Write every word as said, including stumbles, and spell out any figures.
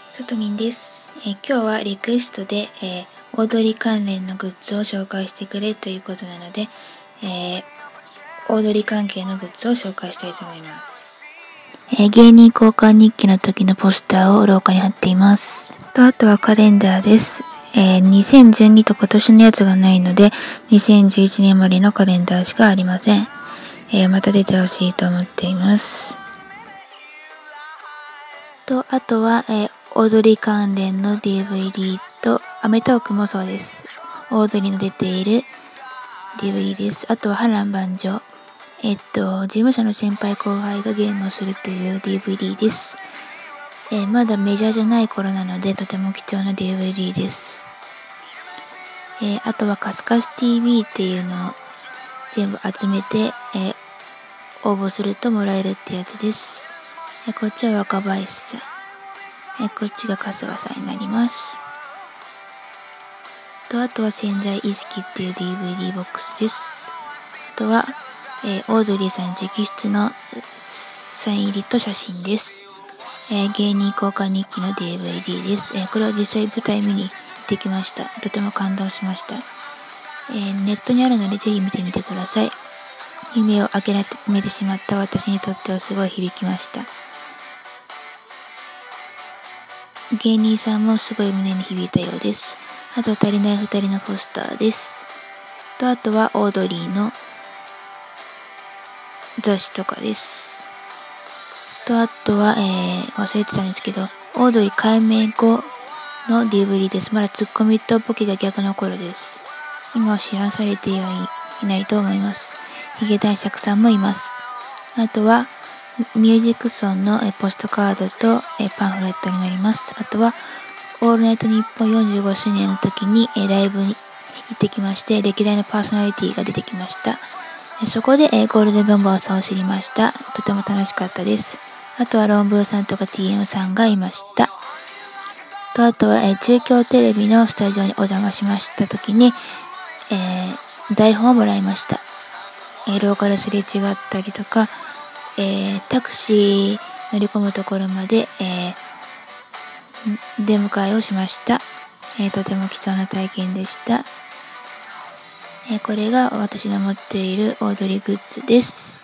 さとみんです、えー、今日はリクエストで、えー、オードリー関連のグッズを紹介してくれということなので、えー、オードリー関係のグッズを紹介したいと思います。えー、芸人交換日記の時のポスターを廊下に貼っています。とあとはカレンダーです。えー、にせんじゅうにと今年のやつがないのでにせんじゅういちねんまでのカレンダーしかありません。えー、また出てほしいと思っています。とあとは、えーオードリー関連の ディーブイディー とアメトーークもそうです。オードリーの出ている ディーブイディー です。あとは波乱万丈。えっと、事務所の先輩後輩がゲームをするという ディーブイディー です。えー、まだメジャーじゃない頃なのでとても貴重な ディーブイディー です。えー、あとはカスカス ティーブイ っていうのを全部集めて、えー、応募するともらえるってやつです。えー、こっちは若林さん。えこっちが春日さんになります。とあとは潜在意識っていう ディーブイディー ボックスです。あとは、えー、オードリーさん直筆のサイン入りと写真です。えー、芸人交換日記の ディーブイディー です。えー、これは実際舞台見に行ってきました。とても感動しました。えー、ネットにあるのでぜひ見てみてください。夢を諦めてしまった私にとってはすごい響きました。芸人さんもすごい胸に響いたようです。あと足りないふたりのポスターです。とあとはオードリーの雑誌とかです。とあとは、えー、忘れてたんですけど、オードリー改名後の ディーブイディー です。まだツッコミとボケが逆の頃です。今は知らされてはいないと思います。ヒゲ男爵さんもいます。あとはミュージックソンのポストカードとパンフレットになります。あとはオールナイトニッポンよんじゅうごしゅうねんの時にライブに行ってきまして、歴代のパーソナリティが出てきました。そこでゴールデンボンバーさんを知りました。とても楽しかったです。あとはロンブーさんとか ティーエム さんがいました。とあとは中京テレビのスタジオにお邪魔しました時に、えー、台本をもらいました。えー、廊下ですれ違ったりとか、えー、タクシー乗り込むところまで、えー、出迎えをしました。えー、とても貴重な体験でした。えー、これが私の持っているオードリーグッズです。